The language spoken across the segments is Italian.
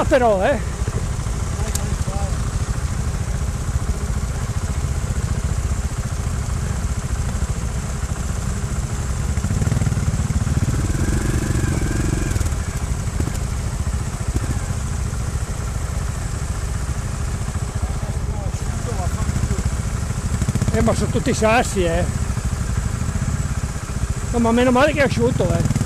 Ah però, ma sono tutti sassi, No, ma meno male che è asciutto,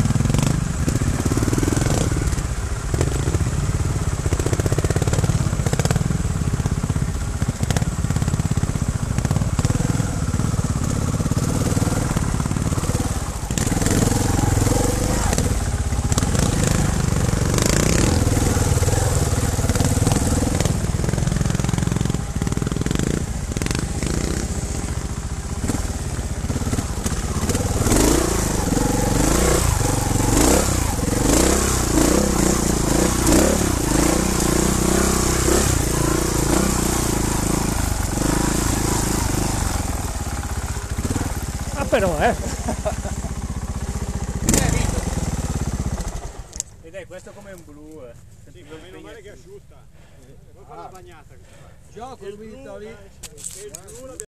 Ah però, E dai, questo come un blu, Sì, ma meno male che è asciutta. Poi fa la bagnata che fa. Gioco l'umidità lì.